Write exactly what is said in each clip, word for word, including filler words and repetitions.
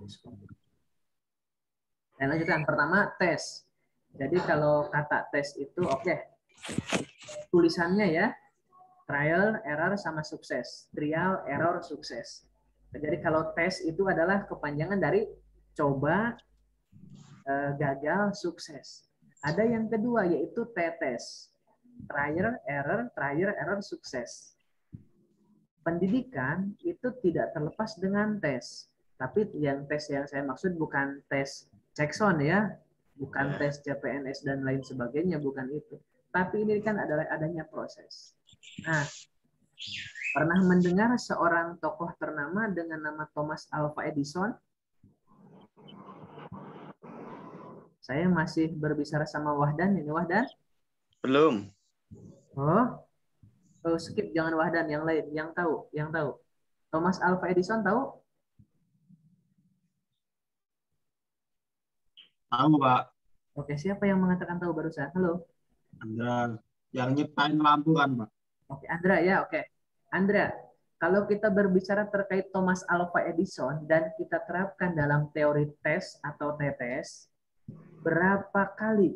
Dan lanjutkan. Pertama, tes. Jadi kalau kata tes itu, oke. Okay. Tulisannya ya, trial, error, sama sukses. Trial, error, sukses. Jadi kalau tes itu adalah kepanjangan dari coba, gagal, sukses. Ada yang kedua, yaitu T-tes. Trial, error, trial, error, sukses. Pendidikan itu tidak terlepas dengan tes. Tapi yang tes yang saya maksud bukan tes Jackson ya, bukan tes C P N S dan lain sebagainya, bukan itu. Tapi ini kan adalah adanya proses. Nah, pernah mendengar seorang tokoh ternama dengan nama Thomas Alva Edison? Saya masih berbicara sama Wahdan. Ini Wahdan? Belum. Oh, oh skip, jangan Wahdan, yang lain, yang tahu, yang tahu. Thomas Alva Edison tahu? Tahu, Pak. Oke, siapa yang mengatakan tahu barusan? Halo? Andra, yang nyiptain lampu kan, Pak? Oke, Andra ya, oke. Andra, kalau kita berbicara terkait Thomas Alva Edison dan kita terapkan dalam teori tes atau T-tes, berapa kali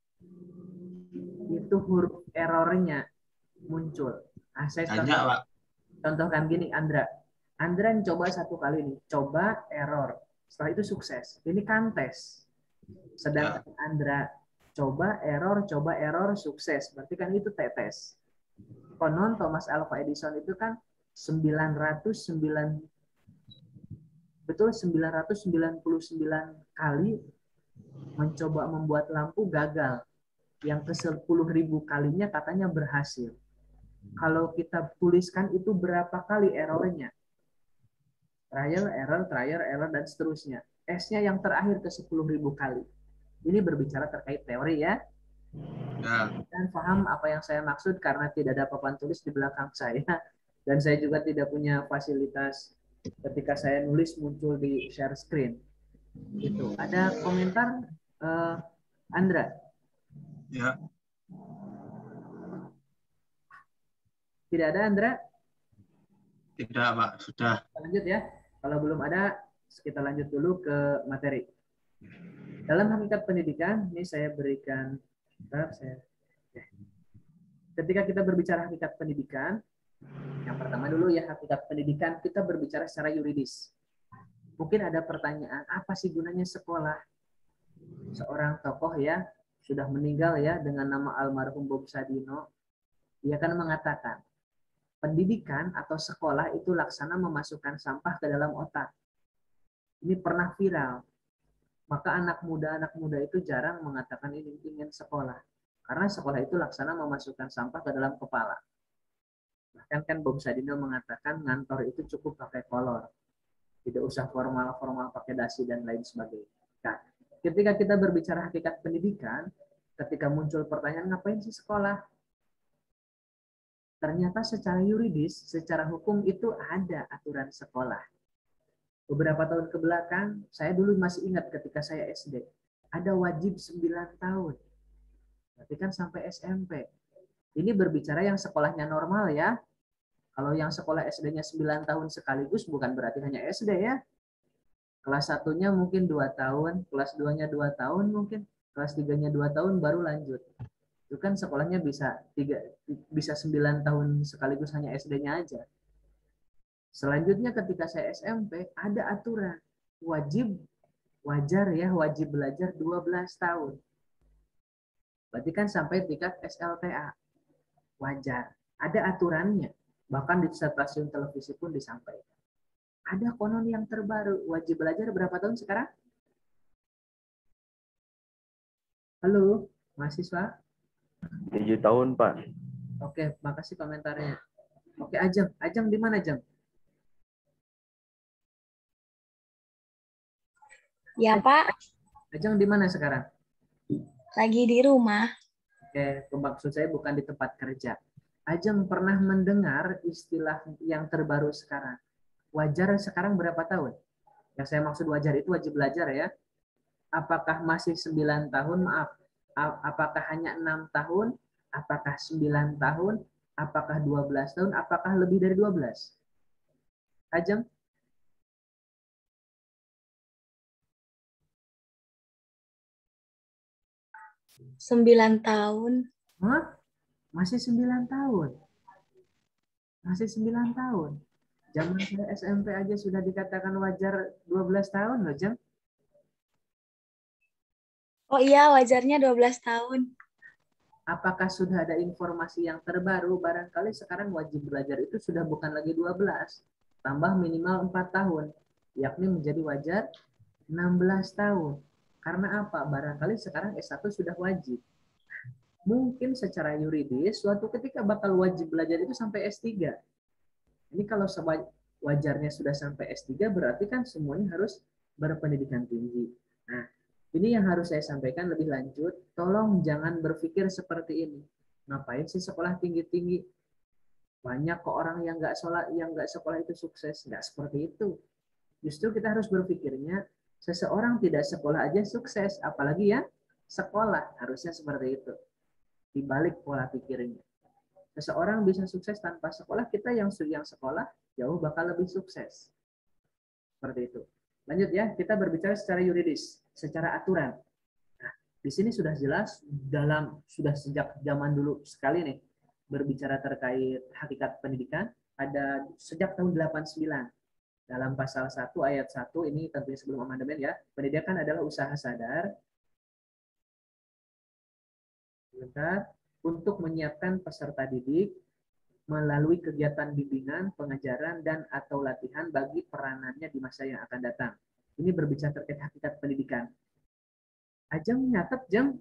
itu huruf errornya muncul? Nah, saya Banyak, contoh, Pak. contohkan gini, Andra. Andra coba satu kali nih, coba error. Setelah itu sukses. Ini kan tes. Sedangkan Ya. Andra coba error, coba error, sukses. Berarti kan itu T-tes. Konon Thomas Alva Edison itu kan sembilan ratus sembilan betul sembilan ratus sembilan puluh sembilan kali mencoba membuat lampu gagal. Yang ke sepuluh ribu kalinya katanya berhasil. Kalau kita tuliskan itu berapa kali errornya? Trial, error, trial, error, dan seterusnya. S-nya yang terakhir ke sepuluh ribu kali. Ini berbicara terkait teori ya. Ya. Dan paham apa yang saya maksud karena tidak ada papan tulis di belakang saya. Dan saya juga tidak punya fasilitas ketika saya nulis muncul di share screen. Itu. Ada komentar uh, Andra? Ya. Tidak ada Andra? Tidak, Pak. Sudah. Kita lanjut ya. Kalau belum ada, kita lanjut dulu ke materi. Dalam hakikat pendidikan, ini saya berikan. Saya, ketika kita berbicara hakikat pendidikan, yang pertama dulu ya hakikat pendidikan, kita berbicara secara yuridis. Mungkin ada pertanyaan, apa sih gunanya sekolah? Seorang tokoh ya, sudah meninggal ya, dengan nama almarhum Bob Sadino, dia kan mengatakan, pendidikan atau sekolah itu laksana memasukkan sampah ke dalam otak. Ini pernah viral. Maka anak muda-anak muda itu jarang mengatakan ini ingin sekolah. Karena sekolah itu laksana memasukkan sampah ke dalam kepala. Bahkan kan Bob Sadino mengatakan ngantor itu cukup pakai kolor. Tidak usah formal-formal pakai dasi dan lain sebagainya. Nah, ketika kita berbicara hakikat pendidikan, ketika muncul pertanyaan ngapain sih sekolah? Ternyata secara yuridis, secara hukum itu ada aturan sekolah. Beberapa tahun ke belakang, saya dulu masih ingat ketika saya S D, ada wajib sembilan tahun. Berarti kan sampai S M P. Ini berbicara yang sekolahnya normal ya. Kalau yang sekolah S D-nya sembilan tahun sekaligus bukan berarti hanya S D ya. Kelas satunya mungkin dua tahun, kelas duanya dua tahun mungkin, kelas tiganya dua tahun baru lanjut. Itu kan sekolahnya bisa tiga, bisa sembilan tahun sekaligus hanya S D-nya aja. Selanjutnya ketika saya S M P ada aturan wajib wajar ya wajib belajar dua belas tahun. Berarti kan sampai tingkat S L T A. Wajar. Ada aturannya. Bahkan di stasiun televisi pun disampaikan. Ada konon yang terbaru. Wajib belajar berapa tahun sekarang? Halo, mahasiswa? tujuh tahun, Pak. Oke, makasih komentarnya. Oke, Ajeng. Ajeng di mana, Ajeng? Ya, Pak. Ajeng di mana sekarang? Lagi di rumah. Oke, maksud saya bukan di tempat kerja. Ajeng pernah mendengar istilah yang terbaru sekarang. Wajar sekarang berapa tahun? Yang saya maksud wajar itu wajib belajar ya. Apakah masih sembilan tahun? Maaf. Apakah hanya enam tahun? Apakah sembilan tahun? Apakah dua belas tahun? Apakah lebih dari dua belas? Ajeng? Sembilan tahun. Hah? Masih sembilan tahun. Masih sembilan tahun. Zaman saya S M P aja sudah dikatakan wajar dua belas tahun loh, Jeng. Oh iya, wajarnya dua belas tahun. Apakah sudah ada informasi yang terbaru? Barangkali sekarang wajib belajar itu sudah bukan lagi dua belas, tambah minimal empat tahun, yakni menjadi wajar enam belas tahun. Karena apa? Barangkali sekarang S satu sudah wajib. Mungkin secara yuridis, suatu ketika bakal wajib belajar itu sampai S tiga. Ini kalau wajarnya sudah sampai S tiga, berarti kan semuanya harus berpendidikan tinggi. Nah, ini yang harus saya sampaikan lebih lanjut. Tolong jangan berpikir seperti ini. Ngapain sih sekolah tinggi-tinggi? Banyak kok orang yang nggak sekolah, yang nggak sekolah itu sukses. Nggak seperti itu. Justru kita harus berpikirnya, seseorang tidak sekolah aja sukses, apalagi ya sekolah. Harusnya seperti itu. Dibalik pola pikirnya. Seseorang bisa sukses tanpa sekolah, kita yang yang sekolah jauh bakal lebih sukses. Seperti itu. Lanjut ya, kita berbicara secara yuridis, secara aturan. Nah, di sini sudah jelas dalam sudah sejak zaman dulu sekali nih berbicara terkait hakikat pendidikan, ada sejak tahun delapan puluh sembilan. Dalam pasal satu ayat satu ini tentunya sebelum amandemen ya, pendidikan adalah usaha sadar Bentar, untuk menyiapkan peserta didik melalui kegiatan bimbingan, pengajaran, dan atau latihan bagi peranannya di masa yang akan datang. Ini berbicara terkait hakikat pendidikan. Ajeng nyatet, Jeng?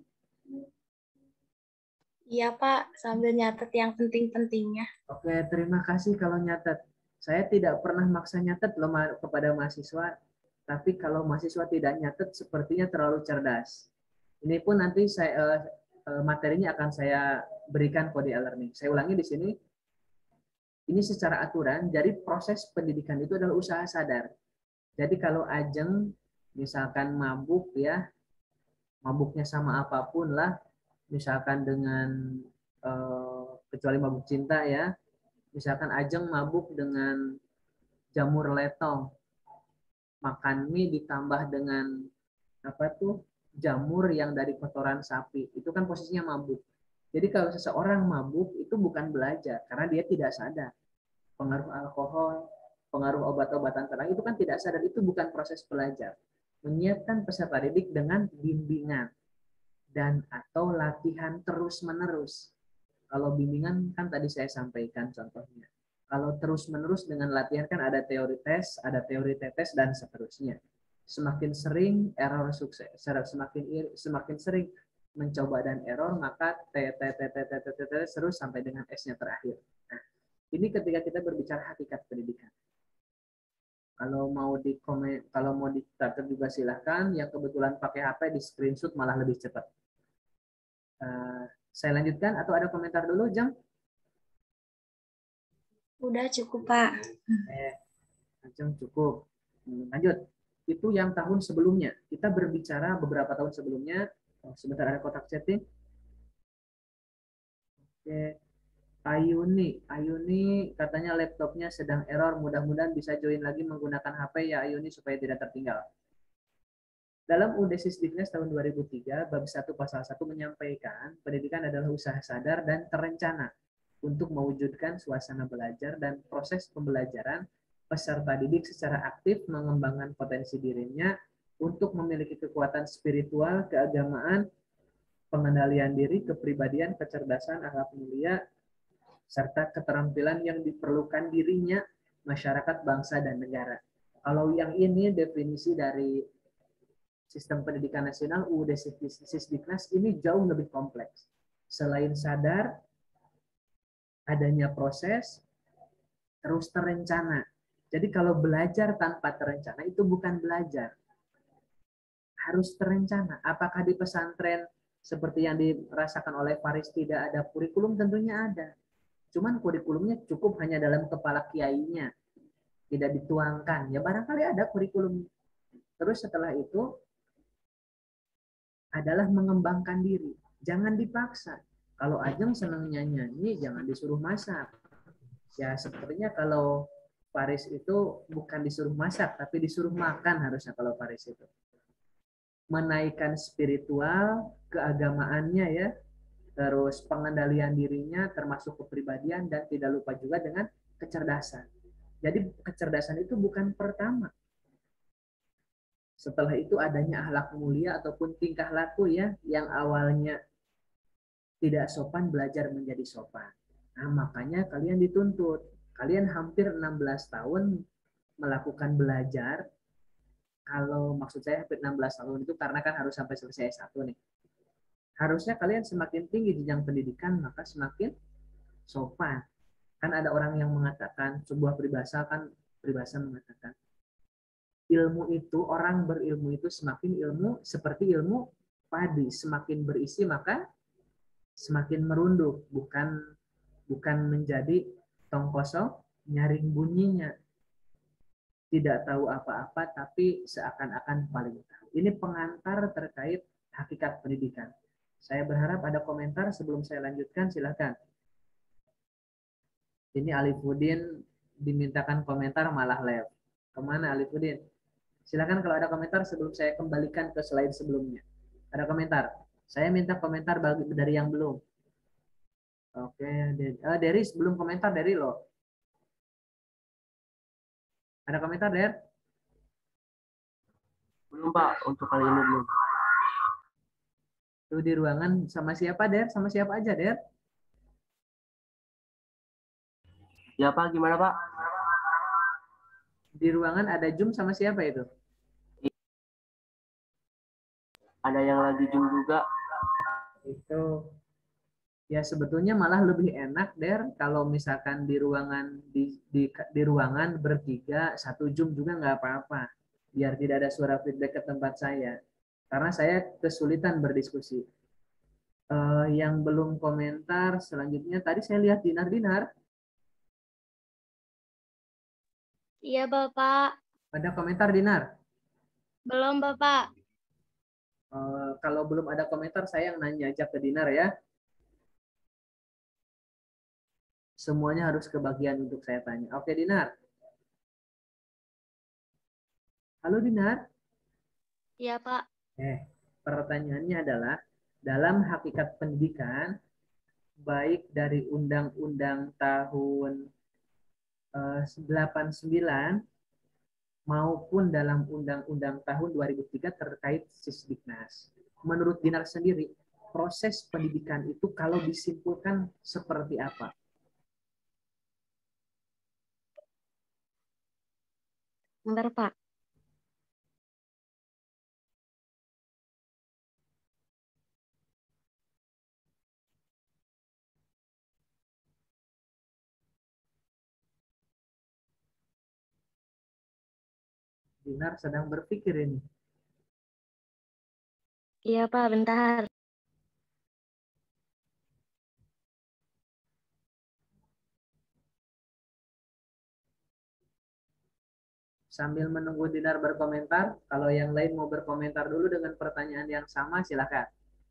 Iya, Pak. Sambil nyatet yang penting-pentingnya. Oke, terima kasih kalau nyatet. Saya tidak pernah maksa nyatet loh kepada mahasiswa, tapi kalau mahasiswa tidak nyatet, sepertinya terlalu cerdas. Ini pun nanti saya materinya akan saya berikan kode e-learning. Saya ulangi di sini. Ini secara aturan, jadi proses pendidikan itu adalah usaha sadar. Jadi kalau Ajeng misalkan mabuk ya, mabuknya sama apapun lah, misalkan dengan eh, kecuali mabuk cinta ya, misalkan Ajeng mabuk dengan jamur letong, makan mie ditambah dengan apa tuh jamur yang dari kotoran sapi, itu kan posisinya mabuk. Jadi kalau seseorang mabuk itu bukan belajar karena dia tidak sadar. Pengaruh alkohol, pengaruh obat-obatan terang itu kan tidak sadar, itu bukan proses belajar. Menyiapkan peserta didik dengan bimbingan dan atau latihan terus-menerus. Kalau bimbingan kan tadi saya sampaikan contohnya. Kalau terus-menerus dengan latihan kan ada teori tes, ada teori tetes dan seterusnya. Semakin sering error sukses, semakin semakin sering mencoba dan error, maka t t t t t t t terus sampai dengan S-nya terakhir. Nah, ini ketika kita berbicara hakikat pendidikan. Kalau mau di komen, kalau mau dicatat juga silahkan. Yang kebetulan pakai H P di screenshot malah lebih cepat. Uh, saya lanjutkan atau ada komentar dulu, Jang? Udah cukup, Pak. Eh, Jang cukup. Lanjut. Itu yang tahun sebelumnya. Kita berbicara beberapa tahun sebelumnya. Oh, sebentar ada kotak chatting. Oke. Ayuni, Ayuni katanya laptopnya sedang error. Mudah-mudahan bisa join lagi menggunakan H P ya Ayuni supaya tidak tertinggal. Dalam U U D Sisdiknas tahun dua ribu tiga, bab satu pasal satu menyampaikan pendidikan adalah usaha sadar dan terencana untuk mewujudkan suasana belajar dan proses pembelajaran peserta didik secara aktif mengembangkan potensi dirinya untuk memiliki kekuatan spiritual, keagamaan, pengendalian diri, kepribadian, kecerdasan, akhlak mulia, serta keterampilan yang diperlukan dirinya, masyarakat, bangsa, dan negara. Kalau yang ini definisi dari sistem pendidikan nasional, U U D Sisdiknas ini jauh lebih kompleks. Selain sadar, adanya proses, terus terencana. Jadi kalau belajar tanpa terencana itu bukan belajar. Harus terencana. Apakah di pesantren seperti yang dirasakan oleh Faris tidak ada kurikulum? Tentunya ada. Cuman kurikulumnya cukup hanya dalam kepala kiainya. Tidak dituangkan. Ya barangkali ada kurikulum. Terus setelah itu adalah mengembangkan diri. Jangan dipaksa. Kalau Ajeng senang nyanyi, jangan disuruh masak. Ya sepertinya kalau Faris itu bukan disuruh masak, tapi disuruh makan harusnya kalau Faris itu. menaikkan spiritual, keagamaannya ya, terus pengendalian dirinya termasuk kepribadian, dan tidak lupa juga dengan kecerdasan. Jadi kecerdasan itu bukan pertama. Setelah itu adanya akhlak mulia ataupun tingkah laku ya, yang awalnya tidak sopan belajar menjadi sopan. Nah, makanya kalian dituntut. Kalian hampir enam belas tahun melakukan belajar. Kalau maksud saya hampir enam belas tahun itu karena kan harus sampai selesai S satu nih. Harusnya kalian semakin tinggi jenjang pendidikan, maka semakin sopan. Kan ada orang yang mengatakan, sebuah peribahasa kan, peribahasa mengatakan, ilmu itu, orang berilmu itu semakin ilmu seperti ilmu padi. Semakin berisi maka semakin merunduk. Bukan bukan menjadi tong kosong nyaring bunyinya. Tidak tahu apa-apa tapi seakan-akan paling tahu. Ini pengantar terkait hakikat pendidikan. Saya berharap ada komentar sebelum saya lanjutkan, silakan. Ini Alifuddin dimintakan komentar malah live. Kemana Alifuddin? Silakan kalau ada komentar sebelum saya kembalikan ke slide sebelumnya. Ada komentar? Saya minta komentar dari yang belum. Oke, uh, Deris belum komentar dari lo. Ada komentar, Der? Belum, Pak. Untuk kali ini belum. Tuh di ruangan sama siapa, Der? Sama siapa aja, Der? Ya, Pak. Gimana, Pak? Di ruangan ada Zoom sama siapa itu? Ada yang lagi Zoom juga. Itu. Ya sebetulnya malah lebih enak, Der, kalau misalkan di ruangan di, di, di ruangan bertiga, satu Zoom juga nggak apa-apa. Biar tidak ada suara feedback ke tempat saya. Karena saya kesulitan berdiskusi. Uh, yang belum komentar, selanjutnya tadi saya lihat Dinar-Dinar. Iya, Bapak. Ada komentar, Dinar? Belum, Bapak. Uh, kalau belum ada komentar, saya yang nanya aja ke Dinar ya. Semuanya harus kebagian untuk saya tanya. Oke, Dinar. Halo, Dinar. Iya, Pak. Eh, pertanyaannya adalah, dalam hakikat pendidikan, baik dari Undang-Undang tahun eh, delapan puluh sembilan maupun dalam Undang-Undang tahun dua ribu tiga terkait Sisdiknas. Menurut Dinar sendiri, proses pendidikan itu kalau disimpulkan seperti apa? Bentar, Pak. Dinar sedang berpikir ini. Iya, Pak. Bentar. Sambil menunggu Dinar berkomentar, kalau yang lain mau berkomentar dulu dengan pertanyaan yang sama, silakan.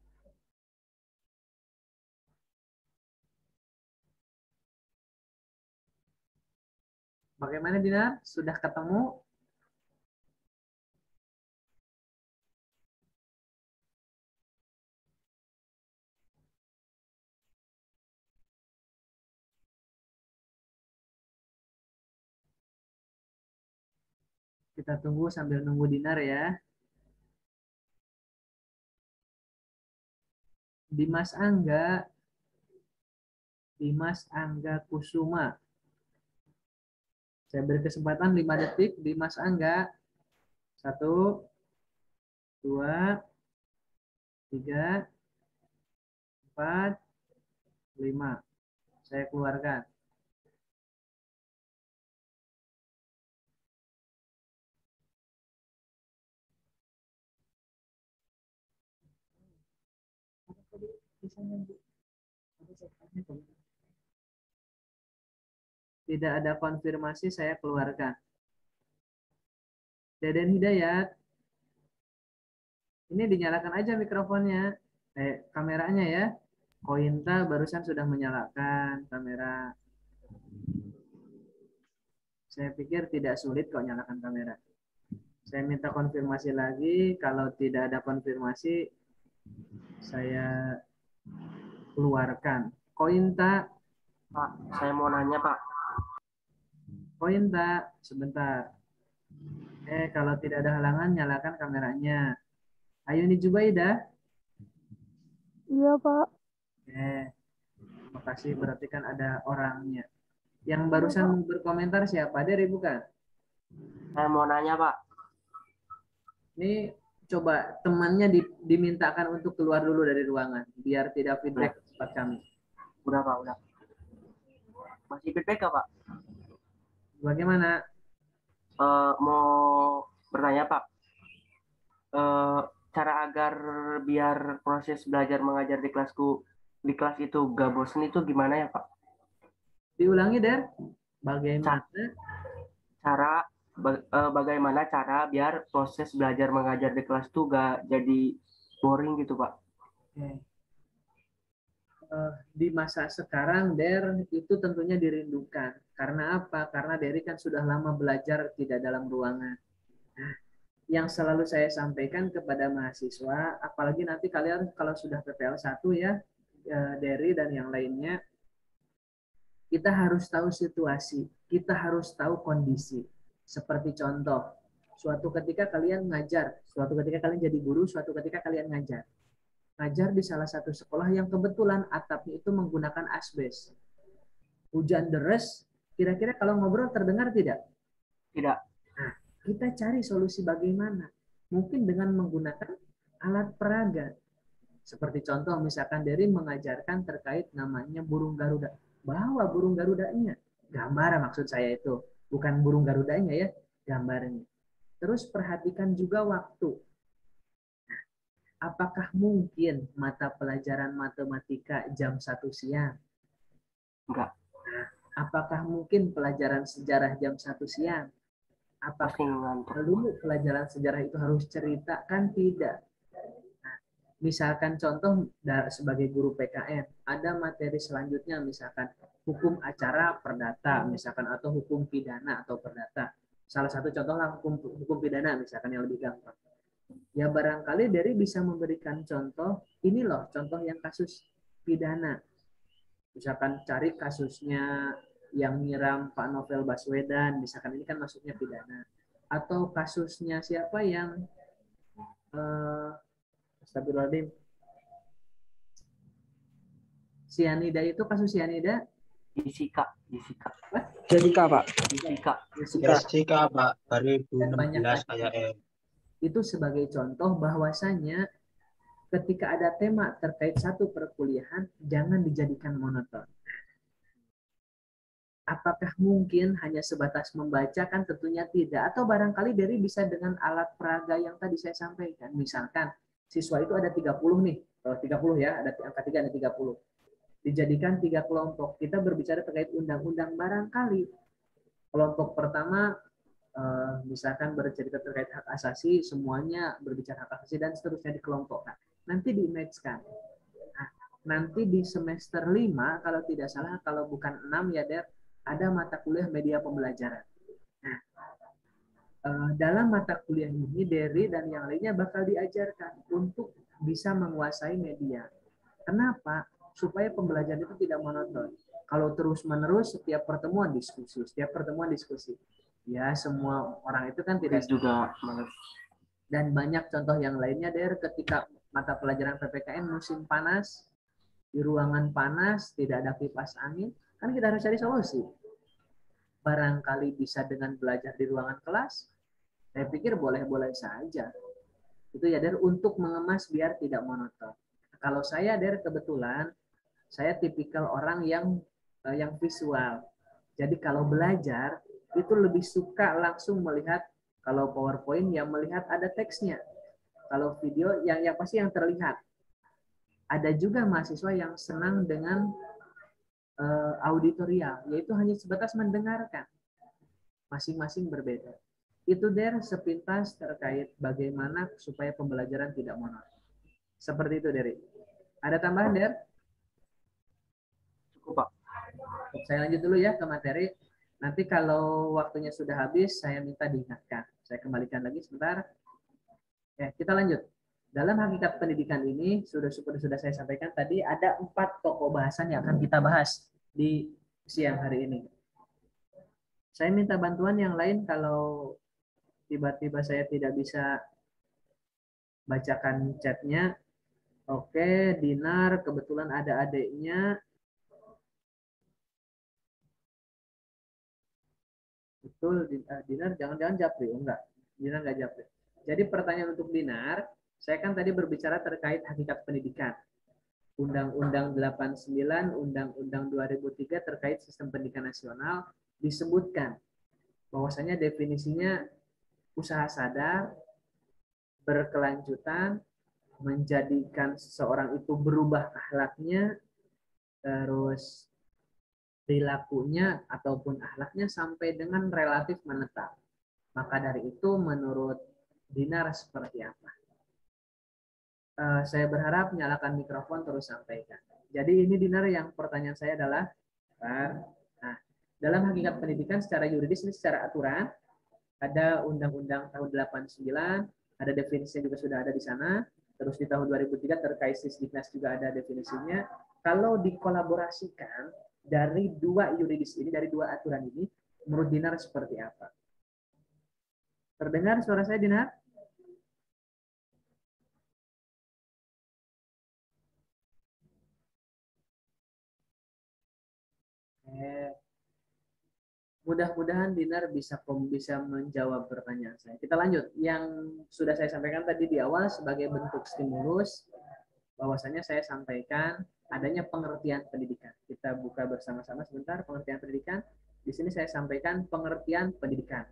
Bagaimana Dinar? Sudah ketemu? Kita tunggu sambil nunggu Dinar ya. Dimas Angga. Dimas Angga Kusuma. Saya beri kesempatan lima detik. Dimas Angga. Satu, dua, tiga, empat, lima. Saya keluarkan. Tidak ada konfirmasi, saya keluarkan. Deden Hidayat. Ini dinyalakan aja mikrofonnya. Eh, kameranya ya. Kointa barusan sudah menyalakan kamera. Saya pikir tidak sulit kok nyalakan kamera. Saya minta konfirmasi lagi. Kalau tidak ada konfirmasi, saya keluarkan. Koin tak? Pak, saya mau nanya, Pak. Koin tak? Sebentar. Eh, kalau tidak ada halangan, nyalakan kameranya. Ayo nih Jubaida. Iya, Pak. Eh, makasih. Berarti kan ada orangnya. Yang barusan berkomentar siapa? Dari bukan? Saya mau nanya, Pak. Ini coba temannya di- dimintakan untuk keluar dulu dari ruangan biar tidak feedback ke tempat kami. Udah, Pak, udah. Masih feedback nggak, Pak? Bagaimana? Eh, mau bertanya, Pak. Eh, cara agar biar proses belajar mengajar di kelasku di kelas itu gak bosen itu gimana ya, Pak? Diulangi, Der. Bagaimana? Cara ba- eh, bagaimana cara biar proses belajar mengajar di kelas itu gak jadi boring gitu, Pak? Eh, eh, di masa sekarang, Der, itu tentunya dirindukan. Karena apa? Karena Derry kan sudah lama belajar tidak dalam ruangan. Nah, yang selalu saya sampaikan kepada mahasiswa, apalagi nanti kalian kalau sudah P P L satu ya, eh, Derry dan yang lainnya, kita harus tahu situasi, kita harus tahu kondisi. Seperti contoh, suatu ketika kalian ngajar, suatu ketika kalian jadi guru, suatu ketika kalian ngajar. Ngajar di salah satu sekolah yang kebetulan atapnya itu menggunakan asbes. Hujan deras, kira-kira kalau ngobrol terdengar tidak? Tidak. Nah, kita cari solusi bagaimana. Mungkin dengan menggunakan alat peraga. Seperti contoh, misalkan dari mengajarkan terkait namanya burung Garuda. Bawa burung Garudanya. Gambar maksud saya itu. Bukan burung Garudanya ya, gambarnya. Terus perhatikan juga waktu. Apakah mungkin mata pelajaran matematika jam satu siang? Enggak. Nah, apakah mungkin pelajaran sejarah jam satu siang? Apakah Pusing ngantuk. dulu pelajaran sejarah itu harus cerita? Kan tidak. Nah, misalkan contoh sebagai guru P K N, ada materi selanjutnya misalkan hukum acara perdata, misalkan atau hukum pidana atau perdata. Salah satu contohlah hukum, hukum pidana misalkan yang lebih gampang. Ya barangkali dari bisa memberikan contoh, ini loh contoh yang kasus pidana. Misalkan cari kasusnya yang nyiram Pak Novel Baswedan, misalkan ini kan masuknya pidana. Atau kasusnya siapa yang eh, Astagfirullahaladzim, sianida itu kasus sianida? Jessica, Jessica. Jessica, Pak. Jessica. Jessica. Jessica, Pak, dua ribu Dan enam banyak belas lagi. kayak eh. Itu sebagai contoh bahwasanya ketika ada tema terkait satu perkuliahan, jangan dijadikan monoton. Apakah mungkin hanya sebatas membaca? Kan tentunya tidak. Atau barangkali dari bisa dengan alat peraga yang tadi saya sampaikan. Misalkan siswa itu ada tiga puluh nih. Oh, tiga puluh ya, ada angka tiga, ada tiga puluh. Dijadikan tiga kelompok. Kita berbicara terkait undang-undang barangkali. Kelompok pertama misalkan bercerita terkait hak asasi, semuanya berbicara hak asasi dan seterusnya dikelompokkan. Nanti di-match-kan. Nah, nanti di semester lima, kalau tidak salah, kalau bukan enam ya, Der, ada mata kuliah media pembelajaran. Nah, dalam mata kuliah ini, Derry dan yang lainnya bakal diajarkan untuk bisa menguasai media. Kenapa? Supaya pembelajaran itu tidak monoton. Kalau terus-menerus setiap pertemuan diskusi, setiap pertemuan diskusi. Ya, semua orang itu kan tidak juga males. Dan banyak contoh yang lainnya, Der, ketika mata pelajaran P P K N musim panas, di ruangan panas, tidak ada kipas angin, kan kita harus cari solusi. Barangkali bisa dengan belajar di ruangan kelas, saya pikir boleh-boleh saja. Itu ya, Der, untuk mengemas biar tidak monoton. Kalau saya, Der, kebetulan, saya tipikal orang yang yang visual. Jadi kalau belajar, itu lebih suka langsung melihat, kalau PowerPoint yang melihat ada teksnya. Kalau video yang yang pasti yang terlihat. Ada juga mahasiswa yang senang dengan uh, auditorial, yaitu hanya sebatas mendengarkan. Masing-masing berbeda. Itu Der sepintas terkait bagaimana supaya pembelajaran tidak monoton. Seperti itu, Derry. Ada tambahan, Der? Cukup, Pak. Saya lanjut dulu ya ke materi. Nanti kalau waktunya sudah habis, saya minta diingatkan. Saya kembalikan lagi sebentar. Oke, kita lanjut. Dalam hakikat pendidikan ini, sudah sudah, sudah saya sampaikan tadi, ada empat pokok bahasan yang akan kita bahas di siang hari ini. Saya minta bantuan yang lain kalau tiba-tiba saya tidak bisa bacakan chatnya. Oke, Dinar, kebetulan ada adiknya. Betul, Dinar, jangan-jangan Japri. Oh, enggak, Dinar enggak Japri. Jadi pertanyaan untuk Dinar, saya kan tadi berbicara terkait hakikat pendidikan. Undang-Undang delapan puluh sembilan, Undang-Undang dua ribu tiga terkait sistem pendidikan nasional disebutkan bahwasanya definisinya usaha sadar, berkelanjutan, menjadikan seseorang itu berubah akhlaknya, terus perilakunya ataupun akhlaknya sampai dengan relatif menetap. Maka dari itu menurut Dinar seperti apa? Uh, saya berharap nyalakan mikrofon terus sampaikan. Jadi ini Dinar yang pertanyaan saya adalah, nah, dalam hakikat pendidikan secara yuridis ini secara aturan ada Undang-Undang tahun delapan puluh sembilan, ada definisinya juga sudah ada di sana. Terus di tahun dua ribu tiga terkait Sisdiknas juga ada definisinya. Kalau dikolaborasikan dari dua yuridis ini, dari dua aturan ini, menurut Dinar seperti apa? Terdengar suara saya, Dinar? Eh, mudah-mudahan Dinar bisa bisa menjawab pertanyaan saya. Kita lanjut. Yang sudah saya sampaikan tadi di awal sebagai bentuk stimulus, bahwasanya saya sampaikan adanya pengertian pendidikan. Kita buka bersama-sama sebentar pengertian pendidikan. Di sini saya sampaikan pengertian pendidikan.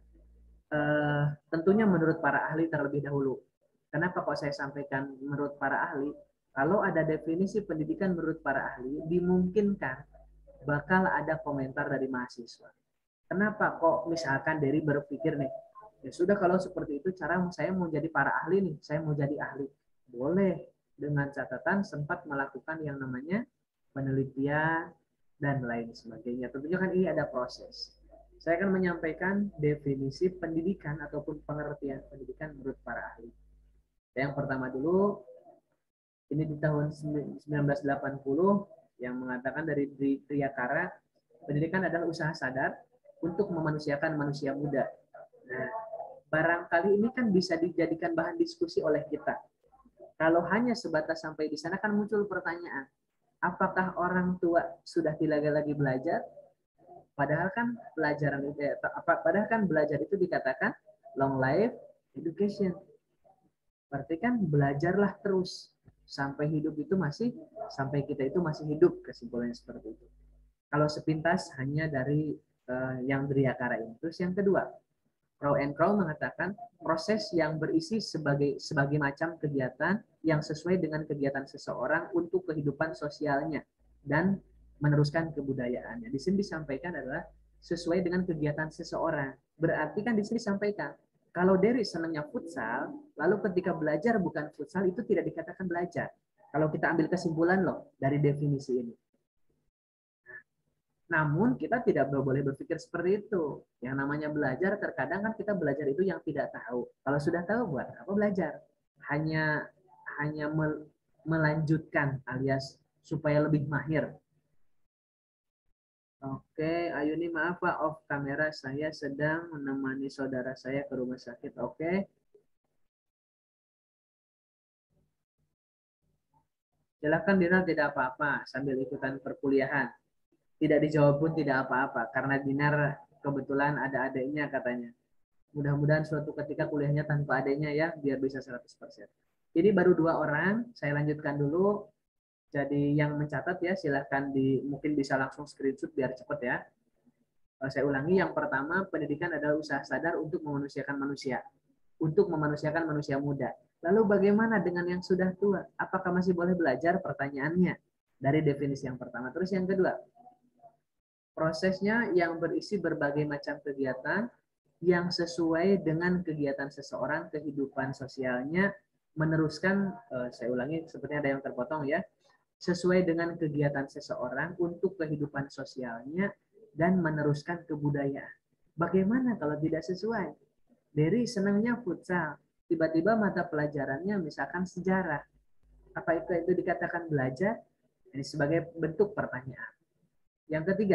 Uh, tentunya menurut para ahli terlebih dahulu. Kenapa kok saya sampaikan menurut para ahli? Kalau ada definisi pendidikan menurut para ahli, dimungkinkan bakal ada komentar dari mahasiswa. Kenapa kok misalkan dari berpikir nih, ya sudah kalau seperti itu cara saya mau jadi para ahli nih, saya mau jadi ahli. Boleh, dengan catatan sempat melakukan yang namanya penelitian dan lain sebagainya. Tentunya kan ini ada proses. Saya akan menyampaikan definisi pendidikan ataupun pengertian pendidikan menurut para ahli. Yang pertama dulu, ini di tahun seribu sembilan ratus delapan puluh yang mengatakan dari Triyakara, pendidikan adalah usaha sadar untuk memanusiakan manusia muda. Nah, barangkali ini kan bisa dijadikan bahan diskusi oleh kita. Kalau hanya sebatas sampai di sana kan muncul pertanyaan, apakah orang tua sudah tidak lagi belajar? Padahal kan pelajaran itu, apa? Padahal kan belajar itu dikatakan long life education. Berarti kan belajarlah terus sampai hidup itu masih sampai kita itu masih hidup, kesimpulannya seperti itu. Kalau sepintas hanya dari uh, yang Triyakara ini. Terus yang kedua, Crow and Crow mengatakan proses yang berisi sebagai sebagai macam kegiatan yang sesuai dengan kegiatan seseorang untuk kehidupan sosialnya dan meneruskan kebudayaannya. Di sini disampaikan adalah sesuai dengan kegiatan seseorang. Berarti kan di sini disampaikan kalau Derry senangnya futsal, lalu ketika belajar bukan futsal, itu tidak dikatakan belajar. Kalau kita ambil kesimpulan loh dari definisi ini. Namun kita tidak boleh berpikir seperti itu. Yang namanya belajar, terkadang kan kita belajar itu yang tidak tahu. Kalau sudah tahu, buat apa belajar? Hanya hanya melanjutkan alias supaya lebih mahir. Oke, Ayuni maaf Pak, off kamera, saya sedang menemani saudara saya ke rumah sakit. Oke. Silakan Dinar, tidak apa-apa sambil ikutan perkuliahan. Tidak dijawab pun tidak apa-apa karena Dinar kebetulan ada adiknya katanya. Mudah-mudahan suatu ketika kuliahnya tanpa adiknya ya, biar bisa seratus persen. Ini baru dua orang, saya lanjutkan dulu. Jadi yang mencatat ya silahkan di mungkin bisa langsung screenshot biar cepat ya. Saya ulangi, yang pertama, pendidikan adalah usaha sadar untuk memanusiakan manusia, untuk memanusiakan manusia muda. Lalu bagaimana dengan yang sudah tua? Apakah masih boleh belajar? Pertanyaannya dari definisi yang pertama. Terus yang kedua, prosesnya yang berisi berbagai macam kegiatan yang sesuai dengan kegiatan seseorang, kehidupan sosialnya, meneruskan, saya ulangi, sepertinya ada yang terpotong ya, sesuai dengan kegiatan seseorang untuk kehidupan sosialnya dan meneruskan kebudayaan. Bagaimana kalau tidak sesuai? Dery senangnya futsal. Tiba-tiba mata pelajarannya misalkan sejarah. Apa itu, itu dikatakan belajar? Ini sebagai bentuk pertanyaan. Yang ketiga,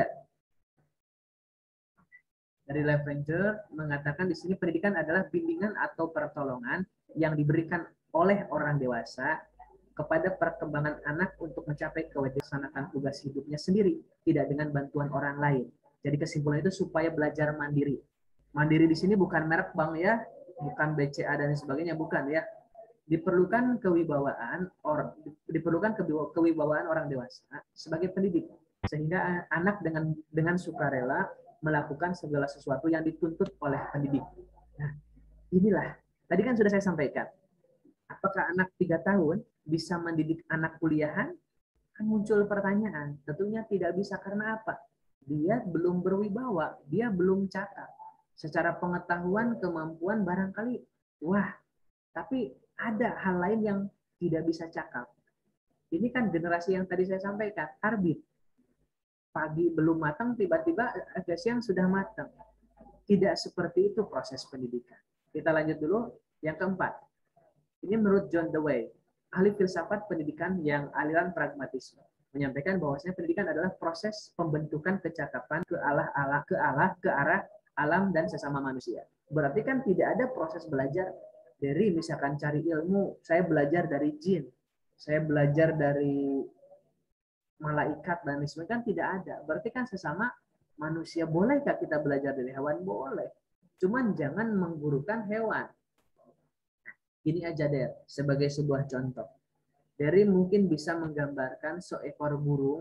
dari Levenger mengatakan di sini pendidikan adalah bimbingan atau pertolongan yang diberikan oleh orang dewasa kepada perkembangan anak untuk mencapai kewajiban tugas hidupnya sendiri, tidak dengan bantuan orang lain. Jadi kesimpulan itu supaya belajar mandiri. Mandiri di sini bukan merek bank ya, bukan B C A dan sebagainya, bukan ya. Diperlukan kewibawaan or diperlukan kewibawaan orang dewasa sebagai pendidik, sehingga anak dengan dengan sukarela melakukan segala sesuatu yang dituntut oleh pendidik. Nah, inilah tadi kan sudah saya sampaikan. Apakah anak tiga tahun bisa mendidik anak kuliahan? Kan muncul pertanyaan. Tentunya tidak bisa, karena apa? Dia belum berwibawa, dia belum cakap. Secara pengetahuan, kemampuan barangkali, wah, tapi ada hal lain yang tidak bisa cakap. Ini kan generasi yang tadi saya sampaikan, arbit. Pagi belum matang, tiba-tiba agak siang sudah matang. Tidak seperti itu proses pendidikan. Kita lanjut dulu. Yang keempat, ini menurut John Dewey, ahli filsafat pendidikan yang aliran pragmatisme, menyampaikan bahwasanya pendidikan adalah proses pembentukan kecakapan ke arah ala ke arah ke arah alam dan sesama manusia. Berarti kan tidak ada proses belajar dari misalkan cari ilmu, saya belajar dari jin, saya belajar dari malaikat dan sebagainya, kan tidak ada. Berarti kan sesama manusia. Bolehkah kita belajar dari hewan? Boleh. Cuman jangan menggurukan hewan. Ini aja deh sebagai sebuah contoh. Dari mungkin bisa menggambarkan seekor burung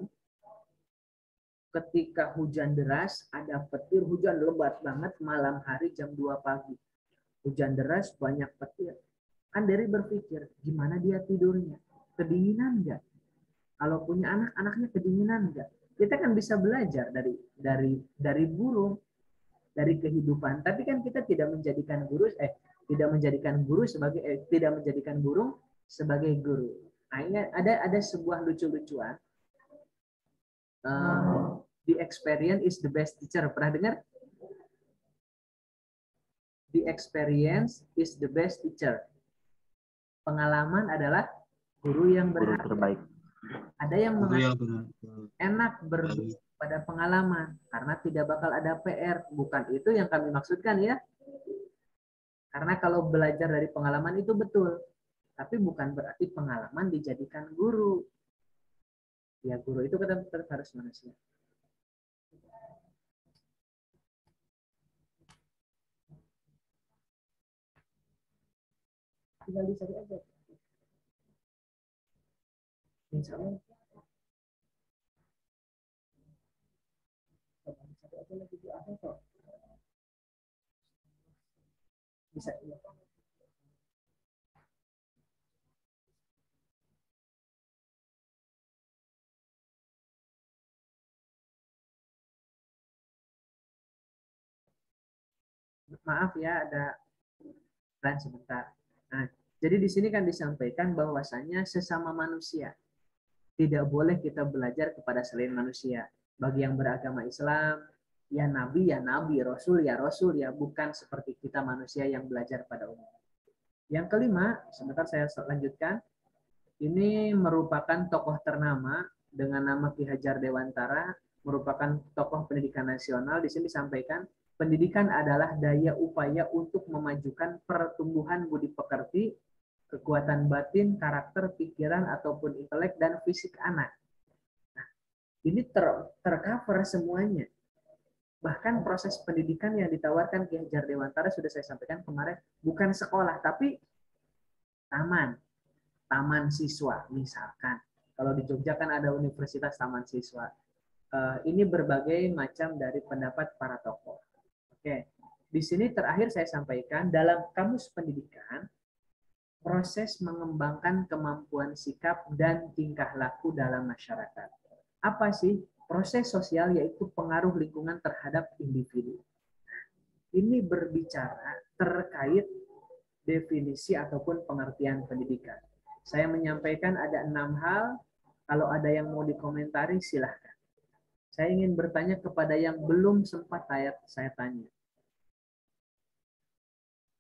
ketika hujan deras, ada petir, hujan lebat banget malam hari jam dua pagi. Hujan deras, banyak petir. Kan Dery berpikir, gimana dia tidurnya? Kedinginan nggak? Kalau punya anak, anaknya kedinginan nggak? Kita kan bisa belajar dari dari dari burung, dari kehidupan. Tapi kan kita tidak menjadikan guru, eh tidak menjadikan guru sebagai, eh, tidak menjadikan burung sebagai guru. Nah, ini ada ada sebuah lucu-lucuan. Uh, the experience is the best teacher. Pernah dengar? The experience is the best teacher. Pengalaman adalah guru yang Guru berharga. terbaik. Ada yang Guru yang mengatakan benar. enak berbagi pada pengalaman karena tidak bakal ada P R. Bukan itu yang kami maksudkan ya. Karena kalau belajar dari pengalaman itu betul. Tapi bukan berarti pengalaman dijadikan guru. Ya, guru itu tetap, tetap harus manusia. Tinggal dicari aja. Insya Allah. Dicari aja lagi di akhir kok. Bisa. Ya. Maaf ya, ada pelan sebentar. Nah, jadi di sini kan disampaikan bahwasanya sesama manusia tidak boleh kita belajar kepada selain manusia. Bagi yang beragama Islam, ya nabi, ya nabi, rasul, ya rasul, ya bukan seperti kita manusia yang belajar pada umum. Yang kelima, sebentar saya lanjutkan. Ini merupakan tokoh ternama dengan nama Ki Hajar Dewantara, merupakan tokoh pendidikan nasional. Di sini disampaikan, pendidikan adalah daya upaya untuk memajukan pertumbuhan budi pekerti, kekuatan batin, karakter, pikiran, ataupun intelek, dan fisik anak. Nah, ini ter tercover semuanya. Bahkan proses pendidikan yang ditawarkan Ki Hajar Dewantara sudah saya sampaikan kemarin, bukan sekolah, tapi taman. Taman siswa, misalkan. Kalau di Jogja kan ada Universitas Taman Siswa. Ini berbagai macam dari pendapat para tokoh. Oke, di sini terakhir saya sampaikan dalam kamus pendidikan, proses mengembangkan kemampuan sikap dan tingkah laku dalam masyarakat. Apa sih proses sosial? Yaitu pengaruh lingkungan terhadap individu. Ini berbicara terkait definisi ataupun pengertian pendidikan. Saya menyampaikan ada enam hal. Kalau ada yang mau dikomentari, silahkan. Saya ingin bertanya kepada yang belum sempat saya, saya tanya.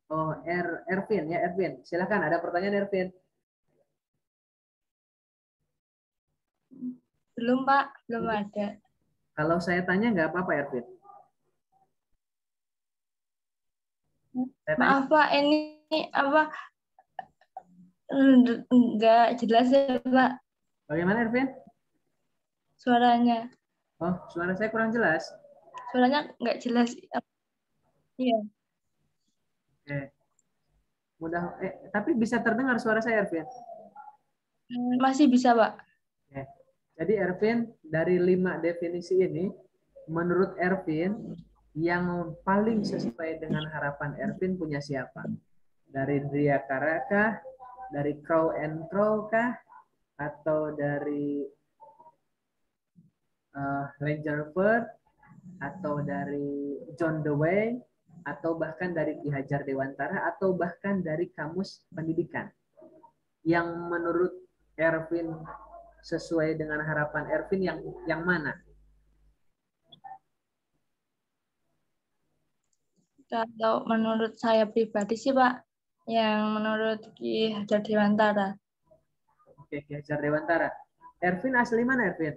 Oh, Er Ervin ya, Ervin. Silakan, ada pertanyaan Ervin. Belum, Pak. Belum ada. Kalau saya tanya nggak apa-apa, Ervin? Saya tanya, Maaf, Pak. Ini apa? Nggak jelas ya, Pak, bagaimana Ervin? suaranya. Oh, suara saya kurang jelas. Suaranya nggak jelas. Iya. Oke. Mudah, eh, tapi bisa terdengar suara saya, Ervin? Masih bisa, Pak. Oke. Jadi Ervin, dari lima definisi ini, menurut Ervin, yang paling sesuai dengan harapan Ervin punya siapa? Dari Dria Kara kah? Dari Crow and Crow kah? Atau dari uh, Ranger Bird? Atau dari John Dewey? Atau bahkan dari Ki Hajar Dewantara? Atau bahkan dari Kamus Pendidikan? Yang menurut Ervin sesuai dengan harapan Ervin yang yang mana? Kalau menurut saya pribadi sih, Pak, yang menurut Ki Hajar Dewantara. Oke, Ki Hajar Dewantara. Ervin asli mana, Ervin?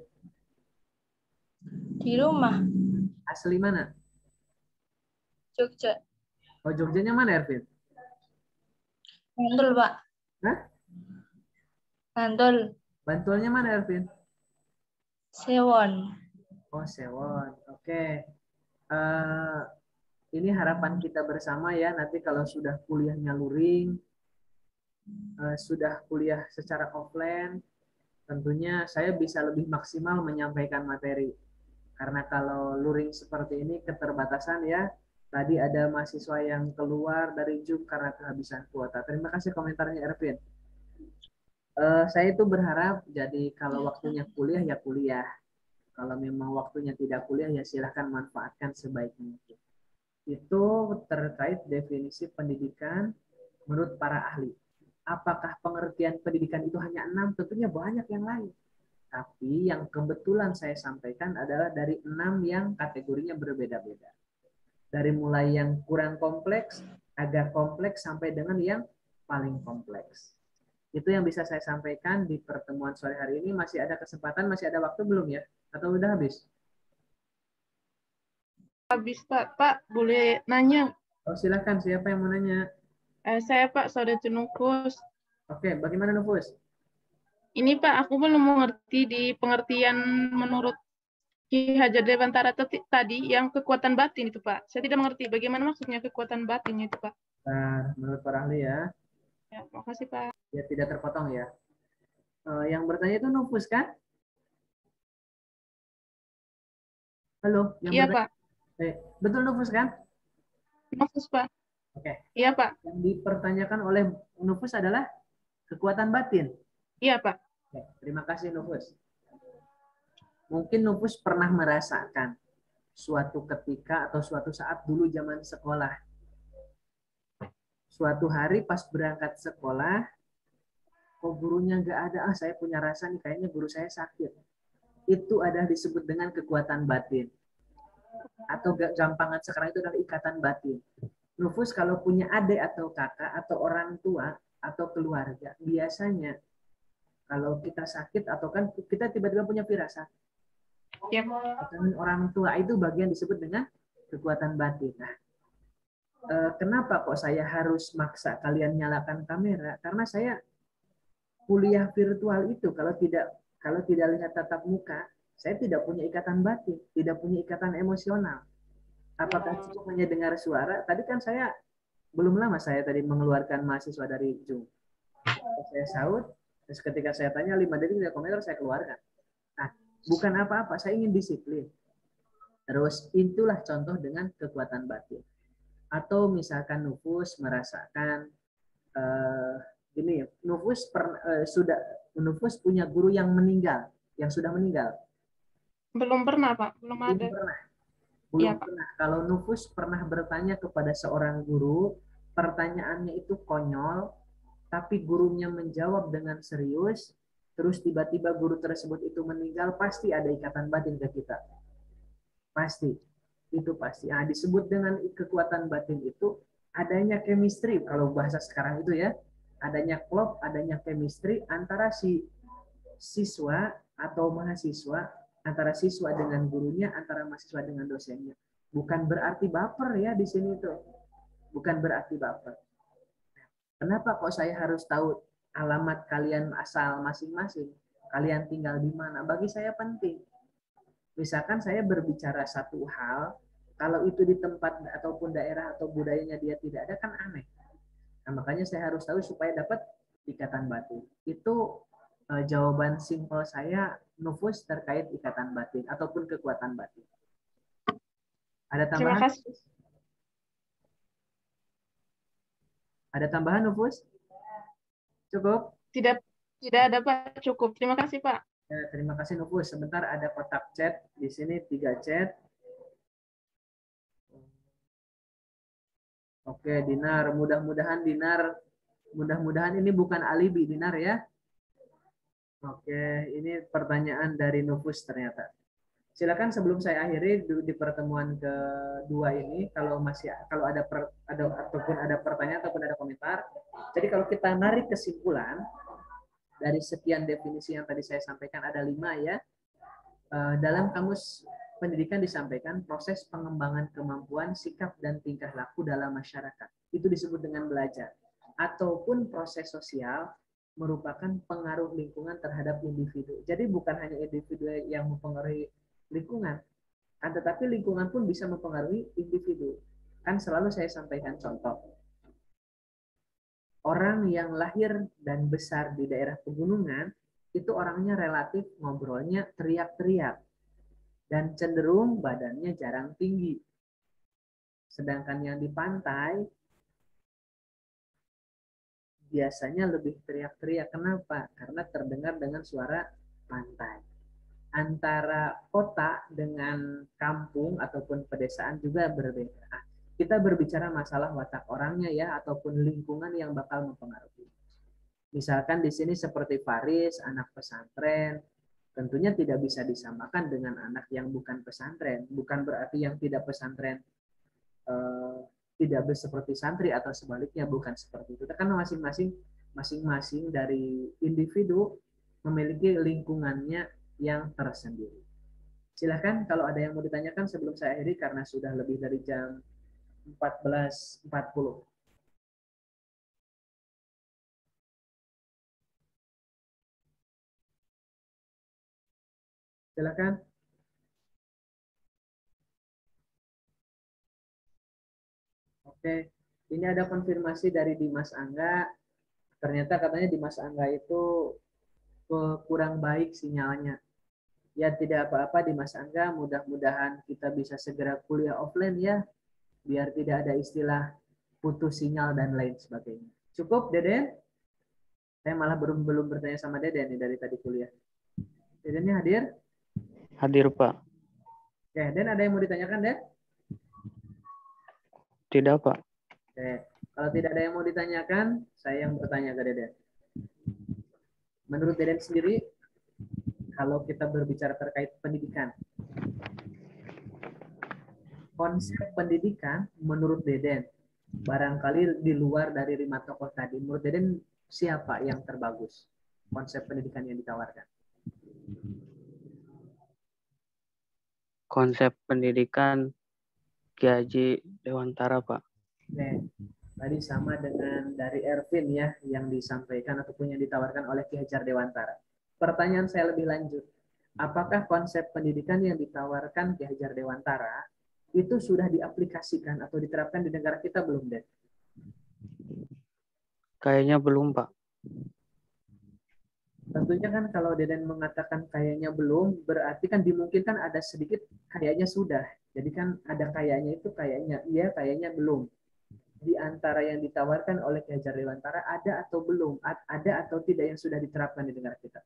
Di rumah, Asli mana? Jogja. Oh, Jogjanya mana, Ervin? Bantul, Pak. Hah? Bantul. Bantulnya mana, Ervin? Sewon. Oh, Sewon. Oke. Uh, ini harapan kita bersama ya. Nanti kalau sudah kuliahnya luring, uh, sudah kuliah secara offline, tentunya saya bisa lebih maksimal menyampaikan materi. Karena kalau luring seperti ini keterbatasan ya. Tadi ada mahasiswa yang keluar dari Zoom karena kehabisan kuota. Terima kasih komentarnya, Ervin. Uh, saya itu berharap jadi kalau waktunya kuliah ya kuliah. Kalau memang waktunya tidak kuliah ya silahkan manfaatkan sebaik mungkin. Itu terkait definisi pendidikan menurut para ahli. Apakah pengertian pendidikan itu hanya enam? Tentunya banyak yang lain. Tapi yang kebetulan saya sampaikan adalah dari enam yang kategorinya berbeda-beda. Dari mulai yang kurang kompleks, agak kompleks, sampai dengan yang paling kompleks. Itu yang bisa saya sampaikan di pertemuan sore hari ini. Masih ada kesempatan, masih ada waktu belum ya? Atau udah habis? Habis, Pak. Pak, boleh nanya? Oh, silakan. Siapa yang mau nanya? Eh, saya, Pak, Saudara Nufus. Oke, bagaimana Nufus? Ini, Pak, aku belum mengerti di pengertian menurut Ki Hajar Dewantara tadi yang kekuatan batin itu, Pak. Saya tidak mengerti bagaimana maksudnya kekuatan batinnya itu, Pak. Nah, menurut para ahli ya. Ya, makasih, Pak. Ya, tidak terpotong ya. Uh, yang bertanya itu Nufus kan? Halo, yang Iya, bertanya. Pak. Eh, betul Nufus kan? Nufus, Pak. Oke. Iya, Pak. Yang dipertanyakan oleh Nufus adalah kekuatan batin. Iya, Pak. Oke, terima kasih Nufus. Mungkin Nufus pernah merasakan suatu ketika atau suatu saat dulu zaman sekolah. Suatu hari pas berangkat sekolah, kok gurunya nggak ada, ah saya punya rasa nih kayaknya guru saya sakit. Itu adalah disebut dengan kekuatan batin. Atau gampangan sekarang itu adalah ikatan batin. Nufus kalau punya adik atau kakak atau orang tua atau keluarga, biasanya kalau kita sakit atau kan kita tiba-tiba punya firasat. Ya. Orang tua itu bagian disebut dengan kekuatan batin. Nah, kenapa kok saya harus maksa kalian nyalakan kamera? Karena saya kuliah virtual itu kalau tidak kalau tidak lihat tatap muka, saya tidak punya ikatan batin, tidak punya ikatan emosional. Apakah cukup hanya dengar suara? Tadi kan saya belum lama saya tadi mengeluarkan mahasiswa dari Zoom. Saya saut, terus ketika saya tanya lima detik tidak komentar saya keluarkan. Nah, bukan apa-apa, saya ingin disiplin. Terus itulah contoh dengan kekuatan batin. Atau misalkan Nufus merasakan uh, gini, Nufus per, uh, sudah Nufus punya guru yang meninggal, yang sudah meninggal. Belum pernah, Pak. Belum ada. Belum pernah. Belum Ya, pernah. Kalau Nufus pernah bertanya kepada seorang guru, pertanyaannya itu konyol, tapi gurunya menjawab dengan serius, terus tiba-tiba guru tersebut itu meninggal, pasti ada ikatan batin ke kita. Pasti. Itu pasti. Nah, disebut dengan kekuatan batin itu adanya chemistry, kalau bahasa sekarang itu ya, adanya klop, adanya chemistry antara si siswa atau mahasiswa, antara siswa dengan gurunya, antara mahasiswa dengan dosennya. Bukan berarti baper ya di sini tuh. Bukan berarti baper. Kenapa kok saya harus tahu alamat kalian asal masing-masing? Kalian tinggal di mana? Bagi saya penting. Misalkan saya berbicara satu hal, kalau itu di tempat ataupun daerah atau budayanya dia tidak ada, kan aneh. Nah, makanya saya harus tahu supaya dapat ikatan batin. Itu eh, jawaban simpel saya, Nufus, terkait ikatan batin ataupun kekuatan batin. Ada Terima tambahan? kasih. Ada tambahan, Nufus? Cukup? Tidak tidak ada Pak, cukup. Terima kasih Pak. Ya, terima kasih, Nufus. Sebentar ada kotak chat. Di sini tiga chat. Oke, Dinar. Mudah-mudahan Dinar, mudah-mudahan ini bukan alibi, Dinar ya. Oke, ini pertanyaan dari Nufus ternyata. Silakan sebelum saya akhiri di pertemuan kedua ini, kalau masih kalau ada per, ada ataupun ada pertanyaan ataupun ada komentar. Jadi kalau kita narik kesimpulan dari sekian definisi yang tadi saya sampaikan, ada lima ya. Dalam kamus pendidikan disampaikan proses pengembangan kemampuan, sikap, dan tingkah laku dalam masyarakat. Itu disebut dengan belajar. Ataupun proses sosial merupakan pengaruh lingkungan terhadap individu. Jadi bukan hanya individu yang mempengaruhi lingkungan, kan, tetapi lingkungan pun bisa mempengaruhi individu. Kan selalu saya sampaikan contoh. Orang yang lahir dan besar di daerah pegunungan, itu orangnya relatif ngobrolnya teriak-teriak. Dan cenderung badannya jarang tinggi. Sedangkan yang di pantai, biasanya lebih teriak-teriak. Kenapa? Karena terdengar dengan suara pantai. Antara kota dengan kampung ataupun pedesaan juga berbeda. Kita berbicara masalah watak orangnya ya, ataupun lingkungan yang bakal mempengaruhi. Misalkan di sini seperti Faris, anak pesantren, tentunya tidak bisa disamakan dengan anak yang bukan pesantren. Bukan berarti yang tidak pesantren eh, tidak seperti santri atau sebaliknya, bukan seperti itu. Karena masing-masing masing-masing dari individu memiliki lingkungannya yang tersendiri. Silahkan kalau ada yang mau ditanyakan sebelum saya akhiri karena sudah lebih dari jam empat belas empat puluh. Silakan. Oke, ini ada konfirmasi dari Dimas Angga. Ternyata katanya Dimas Angga itu kurang baik sinyalnya. Ya tidak apa-apa Dimas Angga, mudah-mudahan kita bisa segera kuliah offline ya, biar tidak ada istilah putus sinyal dan lain sebagainya. Cukup, Deden? Saya malah belum belum bertanya sama Deden nih dari tadi kuliah. Dedennya hadir? Hadir, Pak. Oke, Den ada yang mau ditanyakan, Den? Tidak, Pak. Oke, kalau tidak ada yang mau ditanyakan, saya yang bertanya ke Deden. Menurut Deden sendiri, kalau kita berbicara terkait pendidikan, konsep pendidikan menurut Deden, barangkali di luar dari lima tokoh tadi, menurut Deden siapa yang terbagus konsep pendidikan yang ditawarkan? Konsep pendidikan Ki Haji Dewantara, Pak. Oke, tadi sama dengan dari Ervin ya, yang disampaikan ataupun yang ditawarkan oleh Ki Hajar Dewantara. Pertanyaan saya lebih lanjut, apakah konsep pendidikan yang ditawarkan Ki Hajar Dewantara itu sudah diaplikasikan atau diterapkan di negara kita belum, Den? Kayaknya belum, Pak. Tentunya kan kalau Deden mengatakan kayaknya belum, berarti kan dimungkinkan ada sedikit kayaknya sudah. Jadi kan ada kayaknya itu kayaknya iya, kayaknya belum. Di antara yang ditawarkan oleh Ki Hajar Dewantara ada atau belum? Ada atau tidak yang sudah diterapkan di negara kita?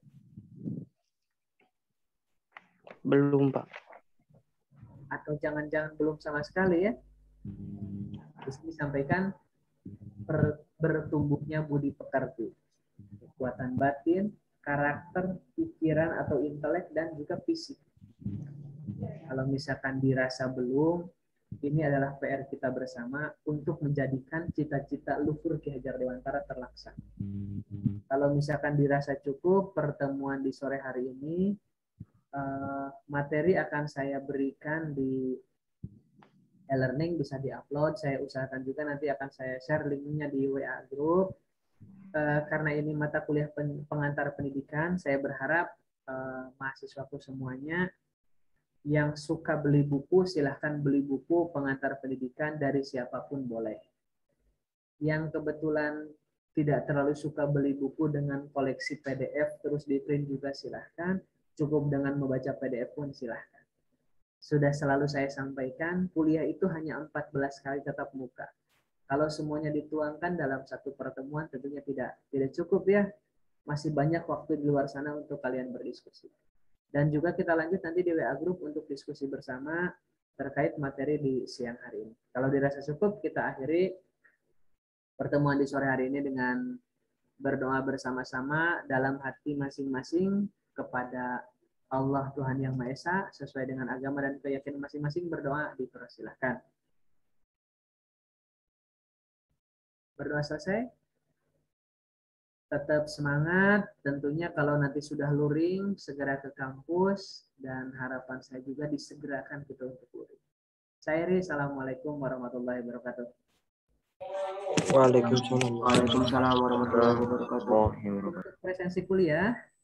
Belum, Pak. Atau jangan-jangan belum sama sekali ya? Di sini disampaikan per, bertumbuhnya budi pekerti, kekuatan batin, karakter, pikiran atau intelek, dan juga fisik. Kalau misalkan dirasa belum, Ini adalah P R kita bersama untuk menjadikan cita-cita luhur Ki Hajar Dewantara terlaksana. Kalau misalkan dirasa cukup pertemuan di sore hari ini, uh, materi akan saya berikan di e-learning, bisa diupload. Saya usahakan juga nanti akan saya share linknya di W A group. Uh, karena ini mata kuliah pen pengantar pendidikan, saya berharap uh, mahasiswaku semuanya yang suka beli buku, silahkan beli buku pengantar pendidikan dari siapapun boleh. Yang kebetulan tidak terlalu suka beli buku dengan koleksi P D F terus di print juga silahkan. Cukup dengan membaca P D F pun silahkan. Sudah selalu saya sampaikan, kuliah itu hanya empat belas kali tatap muka. Kalau semuanya dituangkan dalam satu pertemuan tentunya tidak tidak cukup ya. Masih banyak waktu di luar sana untuk kalian berdiskusi. Dan juga kita lanjut nanti di W A Group untuk diskusi bersama terkait materi di siang hari ini. Kalau dirasa cukup, kita akhiri pertemuan di sore hari ini dengan berdoa bersama-sama dalam hati masing-masing kepada Allah Tuhan Yang Maha Esa sesuai dengan agama dan keyakinan masing-masing. Berdoa dipersilahkan. Berdoa selesai. Tetap semangat. Tentunya kalau nanti sudah luring, segera ke kampus. Dan harapan saya juga disegerakan kita untuk luring. Saya Ri, Assalamualaikum warahmatullahi wabarakatuh. Waalaikumsalam. Waalaikumsalam warahmatullahi wabarakatuh. Untuk presensi kuliah,